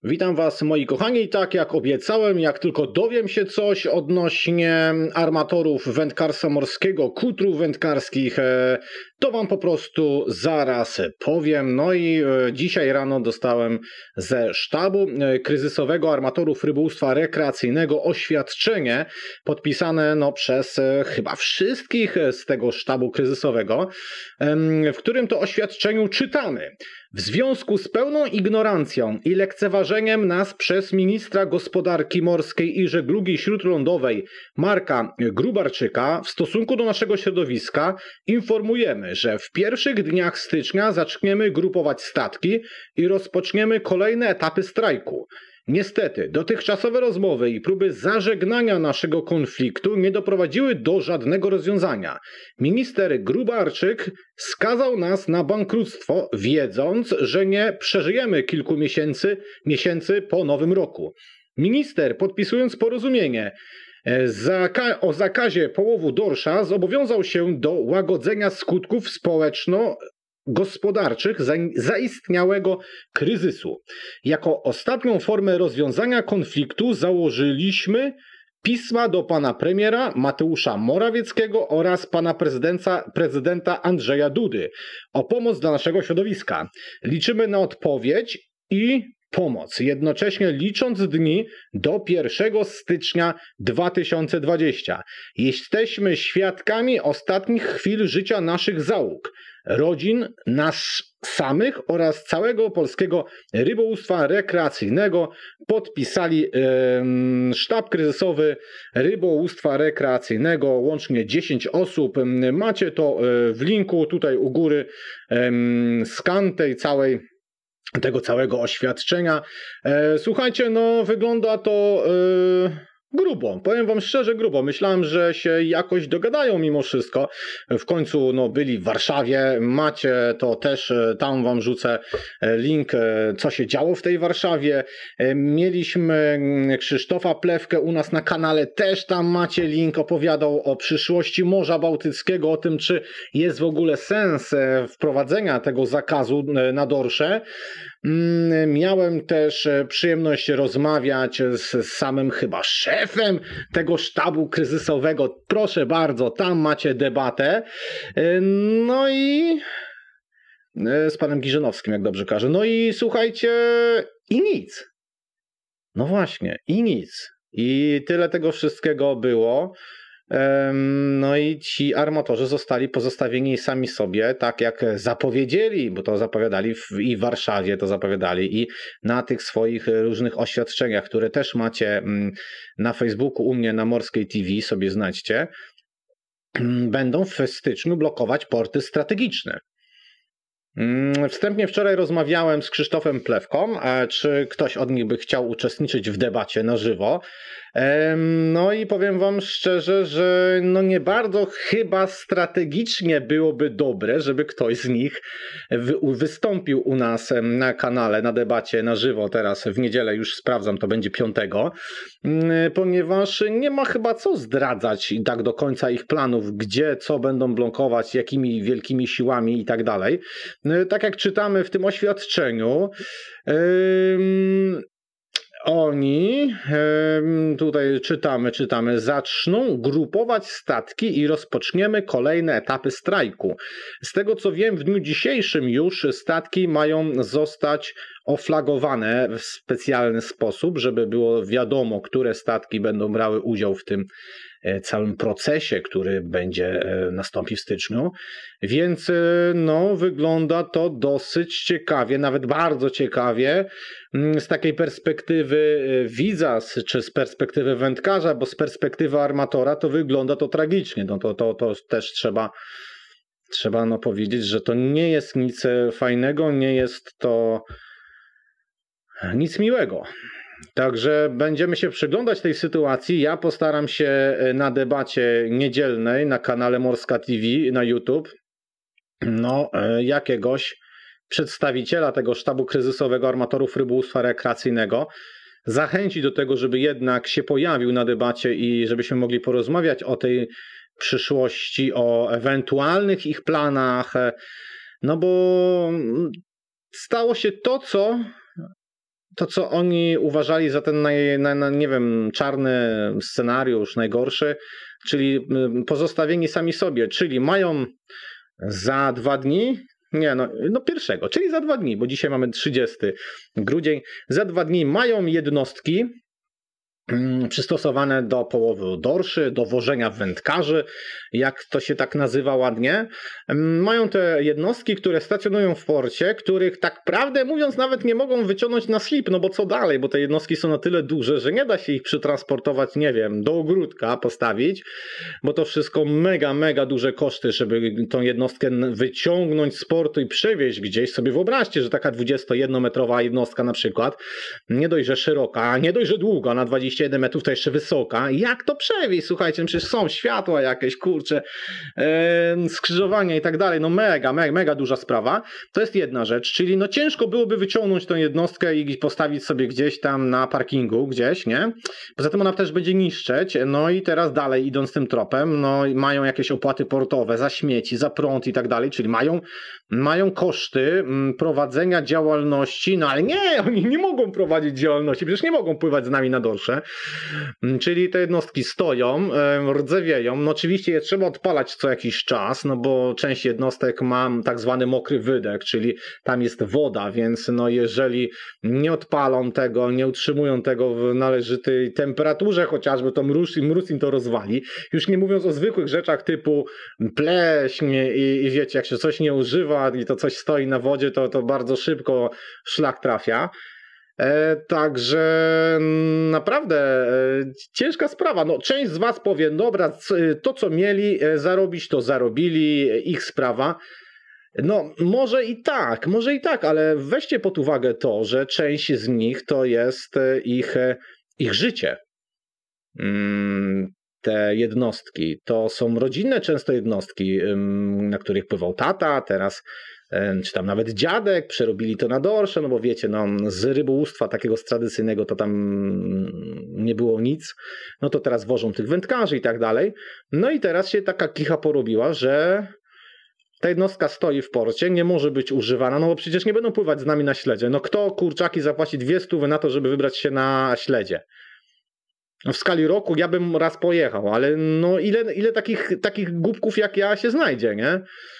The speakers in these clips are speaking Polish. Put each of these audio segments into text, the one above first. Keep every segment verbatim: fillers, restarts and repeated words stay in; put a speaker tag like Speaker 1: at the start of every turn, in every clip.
Speaker 1: Witam Was, moi kochani. I tak jak obiecałem, jak tylko dowiem się coś odnośnie armatorów wędkarstwa morskiego, kutrów wędkarskich, e, to Wam po prostu zaraz powiem. No i e, dzisiaj rano dostałem ze sztabu e, kryzysowego armatorów rybołówstwa rekreacyjnego oświadczenie podpisane no, przez e, chyba wszystkich z tego sztabu kryzysowego, e, w którym to oświadczeniu czytamy: w związku z pełną ignorancją i lekceważeniem nas przez ministra gospodarki morskiej i żeglugi śródlądowej Marka Gróbarczyka w stosunku do naszego środowiska informujemy, że w pierwszych dniach stycznia zaczniemy grupować statki i rozpoczniemy kolejne etapy strajku. Niestety, dotychczasowe rozmowy i próby zażegnania naszego konfliktu nie doprowadziły do żadnego rozwiązania. Minister Gróbarczyk skazał nas na bankructwo, wiedząc, że nie przeżyjemy kilku miesięcy, miesięcy po nowym roku. Minister, podpisując porozumienie zaka- o zakazie połowu dorsza, zobowiązał się do łagodzenia skutków społeczno- gospodarczych zaistniałego kryzysu. Jako ostatnią formę rozwiązania konfliktu założyliśmy pisma do pana premiera Mateusza Morawieckiego oraz pana prezydenta, prezydenta Andrzeja Dudy o pomoc dla naszego środowiska. Liczymy na odpowiedź i pomoc, jednocześnie licząc dni do pierwszego stycznia dwa tysiące dwudziestego. Jesteśmy świadkami ostatnich chwil życia naszych załóg, rodzin, nas samych oraz całego polskiego rybołówstwa rekreacyjnego. Podpisali yy, sztab kryzysowy rybołówstwa rekreacyjnego, łącznie dziesięć osób. Macie to w linku tutaj u góry, yy, skan tej całej tego całego oświadczenia. E, słuchajcie, no wygląda to e, grubo. Powiem wam szczerze, grubo. Myślałem, że się jakoś dogadają mimo wszystko. W końcu no, byli w Warszawie. Macie to też, tam wam rzucę link, co się działo w tej Warszawie. Mieliśmy Krzysztofa Plewkę u nas na kanale, też tam macie link. Opowiadał o przyszłości Morza Bałtyckiego, o tym, czy jest w ogóle sens wprowadzenia tego zakazu na dorsze. Miałem też przyjemność rozmawiać z samym chyba szefem tego sztabu kryzysowego. Proszę bardzo, tam macie debatę. No i z panem Giżynowskim, jak dobrze każę. No i słuchajcie, i nic. No właśnie, i nic. I tyle tego wszystkiego było. No i ci armatorzy zostali pozostawieni sami sobie, tak jak zapowiedzieli, bo to zapowiadali w, i w Warszawie to zapowiadali, i na tych swoich różnych oświadczeniach, które też macie na Facebooku u mnie na Morskiej T V, sobie znajdźcie, będą w styczniu blokować porty strategiczne. Wstępnie wczoraj rozmawiałem z Krzysztofem Plewką, czy ktoś od nich by chciał uczestniczyć w debacie na żywo. No i powiem wam szczerze, że no nie bardzo chyba strategicznie byłoby dobre, żeby ktoś z nich wystąpił u nas na kanale, na debacie na żywo teraz w niedzielę, już sprawdzam, to będzie piątego, ponieważ nie ma chyba co zdradzać tak do końca ich planów, gdzie, co będą blokować, jakimi wielkimi siłami i tak dalej. Tak jak czytamy w tym oświadczeniu, yy, oni, tutaj czytamy, czytamy, zaczną grupować statki i rozpoczniemy kolejne etapy strajku. Z tego co wiem, w dniu dzisiejszym już statki mają zostać oflagowane w specjalny sposób, żeby było wiadomo, które statki będą brały udział w tym całym procesie, który będzie nastąpi w styczniu. Więc no, wygląda to dosyć ciekawie, nawet bardzo ciekawie z takiej perspektywy widza, czy z perspektywy wędkarza, bo z perspektywy armatora to wygląda to tragicznie. No to, to, to też trzeba, trzeba no powiedzieć, że to nie jest nic fajnego, nie jest to nic miłego. Także będziemy się przyglądać tej sytuacji. Ja postaram się na debacie niedzielnej na kanale Morska T V na YouTube no, jakiegoś przedstawiciela tego sztabu kryzysowego armatorów rybołówstwa rekreacyjnego zachęcić do tego, żeby jednak się pojawił na debacie i żebyśmy mogli porozmawiać o tej przyszłości, o ewentualnych ich planach. No bo stało się to, co to, co oni uważali za ten, naj, na, na, nie wiem, czarny scenariusz, najgorszy, czyli pozostawieni sami sobie, czyli mają za dwa dni, nie no, no pierwszego, czyli za dwa dni, bo dzisiaj mamy trzydziesty grudzień, za dwa dni mają jednostki przystosowane do połowu dorszy, do wożenia wędkarzy, jak to się tak nazywa ładnie. Mają te jednostki, które stacjonują w porcie, których tak prawdę mówiąc nawet nie mogą wyciągnąć na slip, no bo co dalej, bo te jednostki są na tyle duże, że nie da się ich przetransportować, nie wiem, do ogródka postawić, bo to wszystko mega, mega duże koszty, żeby tą jednostkę wyciągnąć z portu i przewieźć gdzieś. Sobie wyobraźcie, że taka dwudziestojednometrowa jednostka na przykład, nie dość, że szeroka, nie dość, że długa, na dwadzieścia jeden metrów, to jeszcze wysoka. Jak to przewieźć? Słuchajcie, no przecież są światła jakieś, kurcze, yy, skrzyżowania i tak dalej. No mega, mega, mega duża sprawa. To jest jedna rzecz, czyli no ciężko byłoby wyciągnąć tę jednostkę i postawić sobie gdzieś tam na parkingu, gdzieś, nie? Poza tym ona też będzie niszczeć. No i teraz dalej idąc tym tropem, no mają jakieś opłaty portowe za śmieci, za prąd i tak dalej, czyli mają, mają koszty prowadzenia działalności, no ale nie, oni nie mogą prowadzić działalności, przecież nie mogą pływać z nami na dorsze. Czyli te jednostki stoją, rdzewieją. No oczywiście je trzeba odpalać co jakiś czas, no bo część jednostek ma tak zwany mokry wydech, czyli tam jest woda, więc no jeżeli nie odpalą tego, nie utrzymują tego w należytej temperaturze chociażby, to mróz, mróz im to rozwali. Już nie mówiąc o zwykłych rzeczach typu pleśń i, i wiecie, jak się coś nie używa i to coś stoi na wodzie, to, to bardzo szybko szlak trafia. E, także naprawdę e, ciężka sprawa. No, część z was powie, dobra, to co mieli e, zarobić, to zarobili, ich sprawa. No może i tak, może i tak, ale weźcie pod uwagę to, że część z nich to jest ich, ich życie. Mm, te jednostki to są rodzinne często jednostki, na których pływał tata, teraz czy tam nawet dziadek, przerobili to na dorsze, no bo wiecie, no z rybołówstwa takiego tradycyjnego to tam nie było nic, no to teraz wożą tych wędkarzy i tak dalej. No i teraz się taka kicha porobiła, że ta jednostka stoi w porcie, nie może być używana, no bo przecież nie będą pływać z nami na śledzie. No kto, kurczaki, zapłaci dwie stówy na to, żeby wybrać się na śledzie? W skali roku ja bym raz pojechał, ale no ile, ile takich, takich głupków jak ja się znajdzie, nie?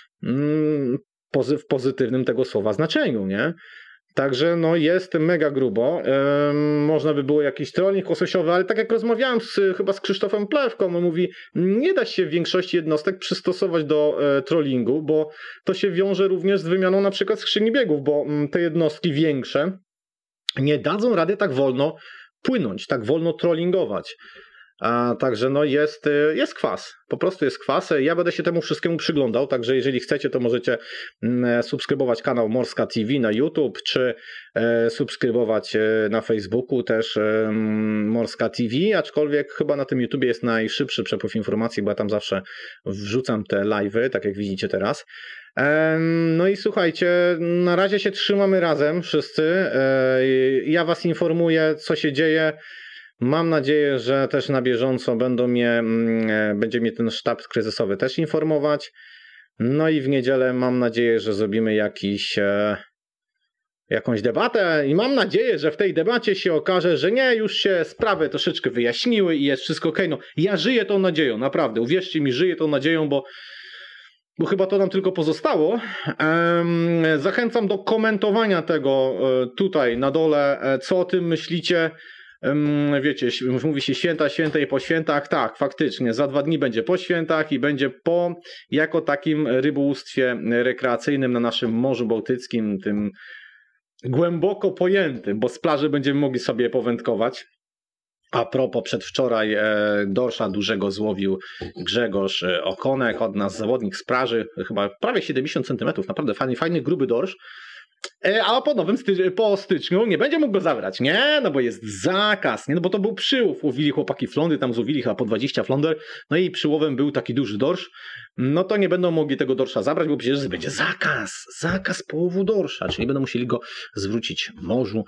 Speaker 1: Mm, w pozytywnym tego słowa znaczeniu, nie? Także no jest mega grubo. Ym, można by było jakiś trolling łososiowy, ale tak jak rozmawiałem z, chyba z Krzysztofem Plewką, on mówi, nie da się w większości jednostek przystosować do e, trollingu, bo to się wiąże również z wymianą na przykład skrzyni biegów, bo m, te jednostki większe nie dadzą rady tak wolno płynąć, tak wolno trollingować. A, także no jest, jest kwas, po prostu jest kwas. Ja będę się temu wszystkiemu przyglądał, także jeżeli chcecie, to możecie mm, subskrybować kanał Morska T V na YouTube, czy e, subskrybować e, na Facebooku też e, Morska T V, aczkolwiek chyba na tym YouTubie jest najszybszy przepływ informacji, bo ja tam zawsze wrzucam te live'y, tak jak widzicie teraz. E, no i słuchajcie, na razie się trzymamy razem wszyscy. E, ja was informuję, co się dzieje. Mam nadzieję, że też na bieżąco będą mnie, będzie mnie ten sztab kryzysowy też informować. No i w niedzielę mam nadzieję, że zrobimy jakiś, e, jakąś debatę i mam nadzieję, że w tej debacie się okaże, że nie, już się sprawy troszeczkę wyjaśniły i jest wszystko okej. No, ja żyję tą nadzieją, naprawdę, uwierzcie mi, żyję tą nadzieją, bo Bo chyba to nam tylko pozostało. Zachęcam do komentowania tego tutaj na dole, co o tym myślicie. Wiecie, mówi się święta, święta i po świętach. Tak, faktycznie, za dwa dni będzie po świętach i będzie po jako takim rybołówstwie rekreacyjnym na naszym Morzu Bałtyckim, tym głęboko pojętym, bo z plaży będziemy mogli sobie powędkować. A propos, przedwczoraj e, dorsza dużego złowił Grzegorz Okonek, od nas zawodnik z plaży, chyba prawie siedemdziesiąt centymetrów, naprawdę fajny, fajny gruby dorsz. E, a po nowym sty po styczniu nie będzie mógł go zabrać, nie? No bo jest zakaz, nie? No bo to był przyłów, łowili chłopaki flądy, tam złowili chyba po dwadzieścia fląder, no i przyłowem był taki duży dorsz, no to nie będą mogli tego dorsza zabrać, bo przecież będzie zakaz, zakaz połowu dorsza, czyli będą musieli go zwrócić morzu.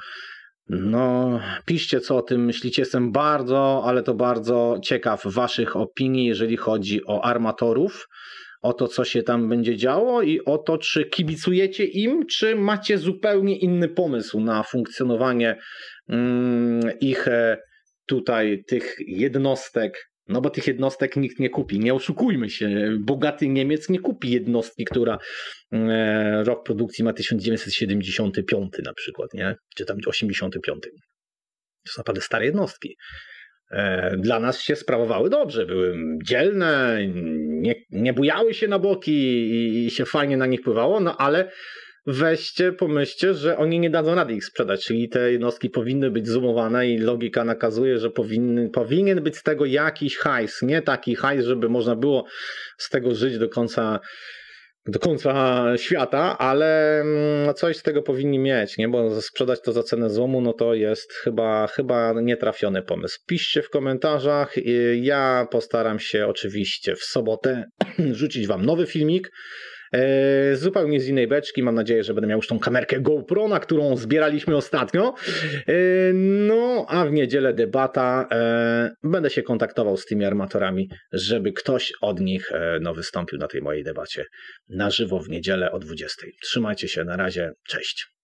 Speaker 1: No, piszcie, co o tym myślicie. Jestem bardzo, ale to bardzo ciekaw waszych opinii, jeżeli chodzi o armatorów, o to, co się tam będzie działo i o to, czy kibicujecie im, czy macie zupełnie inny pomysł na funkcjonowanie mm, ich tutaj, tych jednostek. No bo tych jednostek nikt nie kupi, nie oszukujmy się. Bogaty Niemiec nie kupi jednostki, która e, rok produkcji ma tysiąc dziewięćset siedemdziesiąty piąty na przykład, nie? Czy tam osiemdziesiąty piąty. To są naprawdę stare jednostki. E, dla nas się sprawowały dobrze, były dzielne, nie, nie bujały się na boki i, i się fajnie na nich pływało, no ale weźcie, pomyślcie, że oni nie dadzą rady ich sprzedać, czyli te jednostki powinny być zoomowane i logika nakazuje, że powinny, powinien być z tego jakiś hajs, nie taki hajs, żeby można było z tego żyć do końca do końca świata, ale coś z tego powinni mieć, nie? Bo sprzedać to za cenę złomu, no to jest chyba, chyba nietrafiony pomysł. Piszcie w komentarzach, ja postaram się oczywiście w sobotę rzucić wam nowy filmik, E, zupełnie z innej beczki. Mam nadzieję, że będę miał już tą kamerkę GoPro, na którą zbieraliśmy ostatnio. E, no, a w niedzielę debata. E, będę się kontaktował z tymi armatorami, żeby ktoś od nich e, no, wystąpił na tej mojej debacie na żywo w niedzielę o dwudziestej. Trzymajcie się, na razie, cześć.